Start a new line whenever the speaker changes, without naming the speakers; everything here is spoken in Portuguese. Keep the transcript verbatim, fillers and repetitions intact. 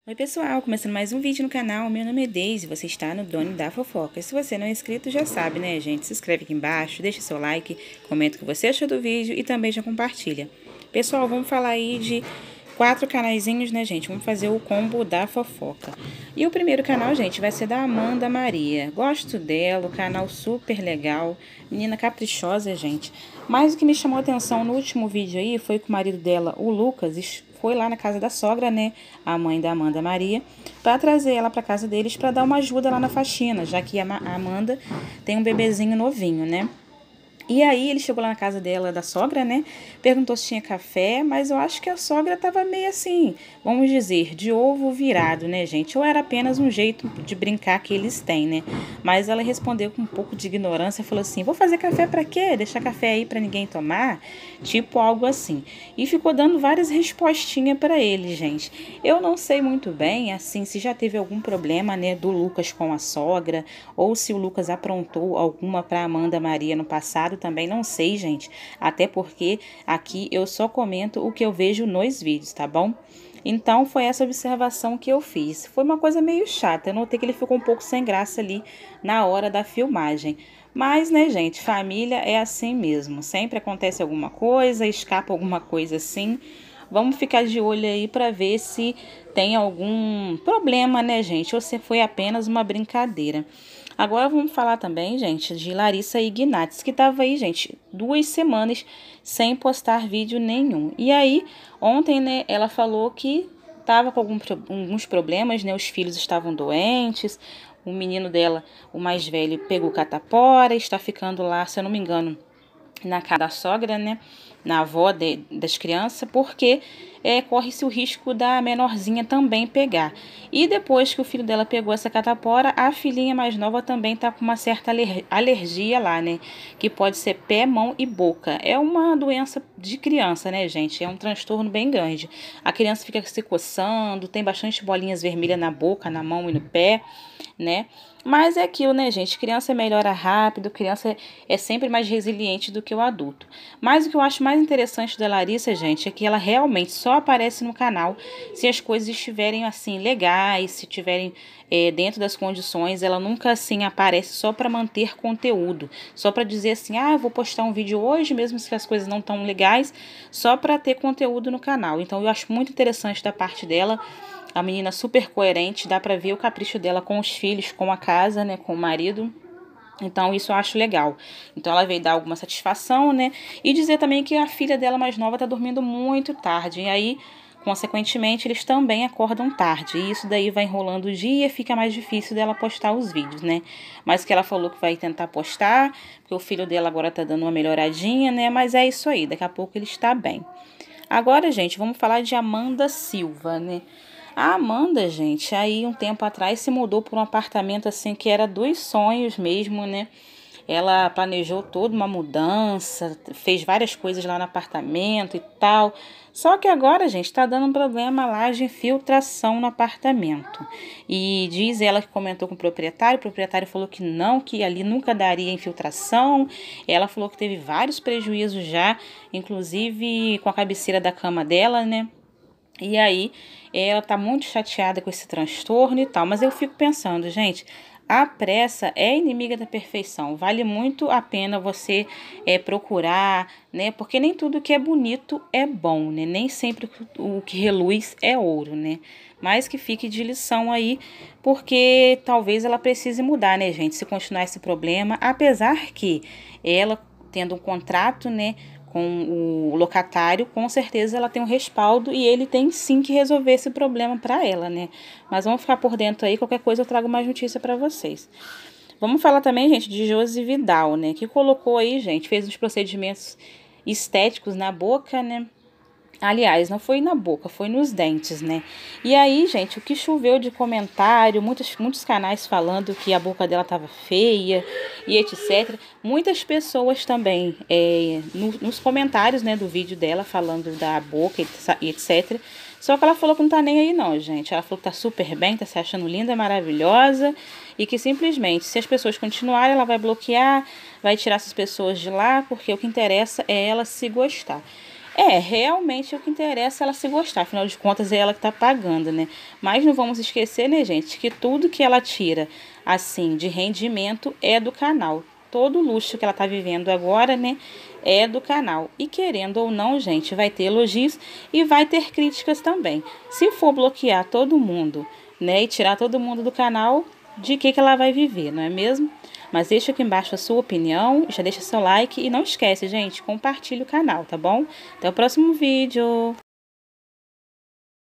Oi pessoal, começando mais um vídeo no canal, meu nome é Deise e você está no Doni da Fofoca. Se você não é inscrito já sabe, né gente, se inscreve aqui embaixo, deixa seu like, comenta o que você achou do vídeo e também já compartilha. Pessoal, vamos falar aí de quatro canaizinhos, né gente, vamos fazer o combo da fofoca. E o primeiro canal, gente, vai ser da Amanda Maria, gosto dela, o canal super legal, menina caprichosa, gente. Mas o que me chamou a atenção no último vídeo aí foi que o marido dela, o Lucas, foi lá na casa da sogra, né, a mãe da Amanda Maria, para trazer ela para casa deles para dar uma ajuda lá na faxina, já que a Amanda tem um bebezinho novinho, né? E aí ele chegou lá na casa dela, da sogra, né? Perguntou se tinha café, mas eu acho que a sogra tava meio assim, vamos dizer, de ovo virado, né, gente? Ou era apenas um jeito de brincar que eles têm, né? Mas ela respondeu com um pouco de ignorância, falou assim: "Vou fazer café para quê? Deixar café aí para ninguém tomar?" Tipo algo assim. E ficou dando várias respostinhas para ele, gente. Eu não sei muito bem, assim, se já teve algum problema, né, do Lucas com a sogra, ou se o Lucas aprontou alguma para Amanda Maria no passado. Também não sei, gente, até porque aqui eu só comento o que eu vejo nos vídeos, tá bom? Então foi essa observação que eu fiz. Foi uma coisa meio chata, eu notei que ele ficou um pouco sem graça ali na hora da filmagem. Mas, né, gente, família é assim mesmo, sempre acontece alguma coisa, escapa alguma coisa assim. Vamos ficar de olho aí para ver se tem algum problema, né, gente, ou se foi apenas uma brincadeira. Agora vamos falar também, gente, de Larissa Ignatz, que tava aí, gente, duas semanas sem postar vídeo nenhum. E aí, ontem, né, ela falou que tava com algum, alguns problemas, né, os filhos estavam doentes, o menino dela, o mais velho, pegou catapora, está ficando lá, se eu não me engano, na casa da sogra, né, na avó de, das crianças, porque é, corre-se o risco da menorzinha também pegar. E depois que o filho dela pegou essa catapora, a filhinha mais nova também tá com uma certa alergia lá, né, que pode ser pé, mão e boca. É uma doença de criança, né, gente, é um transtorno bem grande. A criança fica se coçando, tem bastante bolinhas vermelhas na boca, na mão e no pé, né. Mas é aquilo, né, gente? Criança melhora rápido, criança é sempre mais resiliente do que o adulto. Mas o que eu acho mais interessante da Larissa, gente, é que ela realmente só aparece no canal se as coisas estiverem, assim, legais, se estiverem é, dentro das condições. Ela nunca, assim, aparece só para manter conteúdo, só para dizer assim, ah, eu vou postar um vídeo hoje, mesmo se as coisas não estão legais, só para ter conteúdo no canal. Então, eu acho muito interessante da parte dela. A menina super coerente, dá pra ver o capricho dela com os filhos, com a casa, né, com o marido. Então, isso eu acho legal. Então, ela veio dar alguma satisfação, né, e dizer também que a filha dela mais nova tá dormindo muito tarde. E aí, consequentemente, eles também acordam tarde. E isso daí vai enrolando o dia, fica mais difícil dela postar os vídeos, né. Mas que ela falou que vai tentar postar, porque o filho dela agora tá dando uma melhoradinha, né, mas é isso aí, daqui a pouco ele está bem. Agora, gente, vamos falar de Amanda Silva, né. A Amanda, gente, aí um tempo atrás se mudou para um apartamento assim que era dos sonhos mesmo, né? Ela planejou toda uma mudança, fez várias coisas lá no apartamento e tal. Só que agora, gente, tá dando um problema lá de infiltração no apartamento. E diz ela que comentou com o proprietário, o proprietário falou que não, que ali nunca daria infiltração. Ela falou que teve vários prejuízos já, inclusive com a cabeceira da cama dela, né? E aí, ela tá muito chateada com esse transtorno e tal. Mas eu fico pensando, gente, a pressa é inimiga da perfeição. Vale muito a pena você é, procurar, né? Porque nem tudo que é bonito é bom, né? Nem sempre o que reluz é ouro, né? Mas que fique de lição aí, porque talvez ela precise mudar, né, gente? Se continuar esse problema, apesar que ela tendo um contrato, né, com o locatário, com certeza ela tem um respaldo e ele tem sim que resolver esse problema para ela, né? Mas vamos ficar por dentro aí, qualquer coisa eu trago mais notícia para vocês. Vamos falar também, gente, de Josi Vidal, né? Que colocou aí, gente, fez uns procedimentos estéticos na boca, né? Aliás, não foi na boca, foi nos dentes, né? E aí, gente, o que choveu de comentário, muitos, muitos canais falando que a boca dela tava feia e etcétera. Muitas pessoas também, é, no, nos comentários, né, do vídeo dela, falando da boca e etcétera. Só que ela falou que não tá nem aí não, gente. Ela falou que tá super bem, tá se achando linda, maravilhosa. E que simplesmente, se as pessoas continuarem, ela vai bloquear, vai tirar essas pessoas de lá, porque o que interessa é ela se gostar. É, realmente o que interessa é ela se gostar, afinal de contas é ela que tá pagando, né? Mas não vamos esquecer, né, gente, que tudo que ela tira, assim, de rendimento é do canal. Todo o luxo que ela tá vivendo agora, né, é do canal. E querendo ou não, gente, vai ter elogios e vai ter críticas também. Se for bloquear todo mundo, né, e tirar todo mundo do canal, de que que ela vai viver, não é mesmo? Mas deixa aqui embaixo a sua opinião, já deixa seu like e não esquece, gente, compartilhe o canal, tá bom? Até o próximo vídeo!